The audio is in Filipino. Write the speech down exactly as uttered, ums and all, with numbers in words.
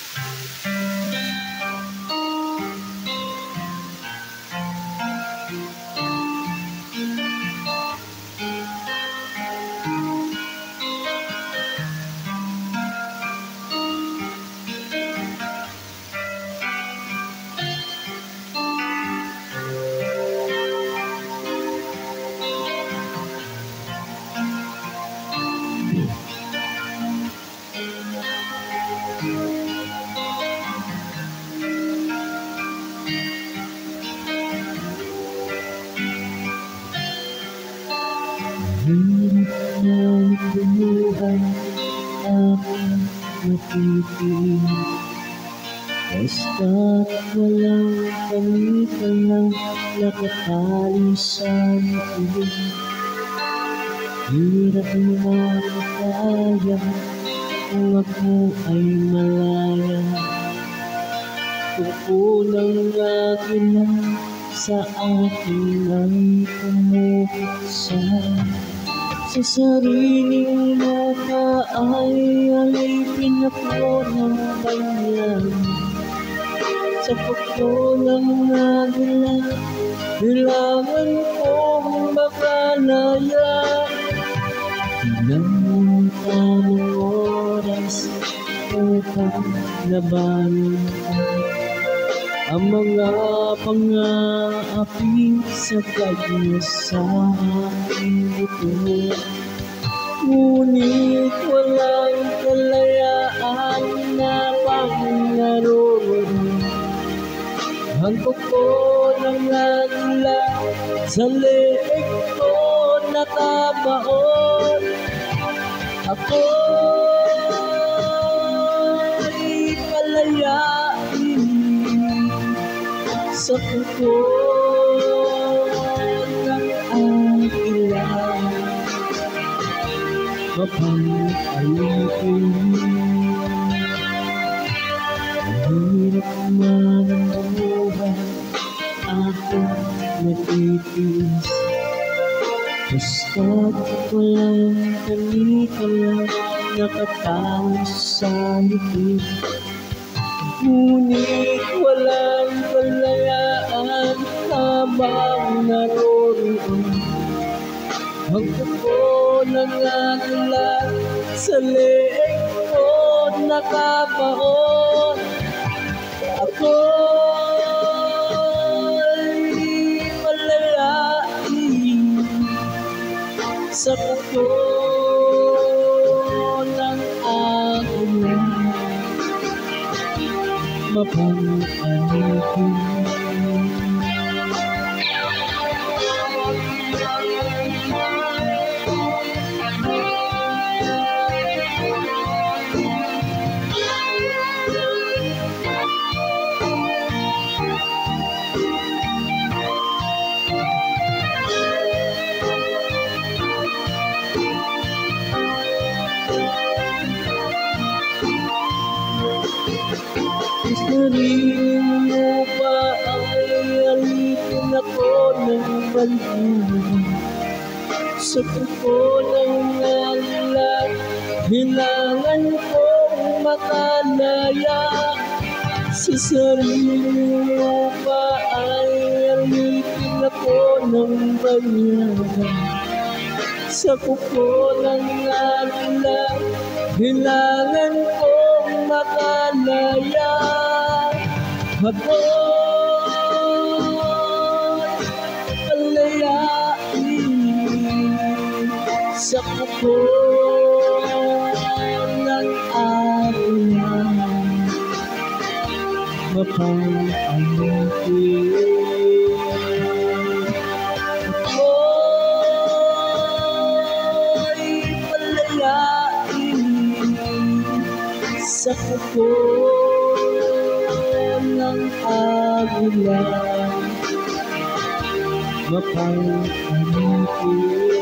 Hirap na buhay aking matitin, basta't walang kami-kanyang nakatali sa likod. Hirap na makakaya kung ako ay malaya, kung kulang lagi lang sa akin ay pumuksa. Sa sariling lupa ay alipin ako ng banyan, sa pagkulang na dila, kailangan kong makalaya. Ilang ang tamang oras upang labanan ko ang mga pang-aaping sagad niya sa aking buto. Ngunit walang kalayaan na pangaroon, hanggang ko ng nagla sa leeg ko nakabaon. Ako'y palayain sa puso ng agilan, mapag-alipin. Hirap man ang buhay aking natitis, basta't walang kami-kanyang nakatawas sa likod. Ngunit walang kalayaan habang naroroon, hanggang ko nangagulat sa leeg ko nakabaon. Ako'y palayain sa puso ng agulan, mapag-alipin. Sa sariling lupa ay alipin ako ng bantuan, sa puso ng nalulat, kailangan kong makalaya. Sa sariling lupa ay alipin ako ng banyaga, sa puso ng nalulat, kailangan kong makalaya. Ako'y palayain sa puso ng agilan, mapag-alipin. Ako'y palayain sa puso ng agilan, mapag-alipin.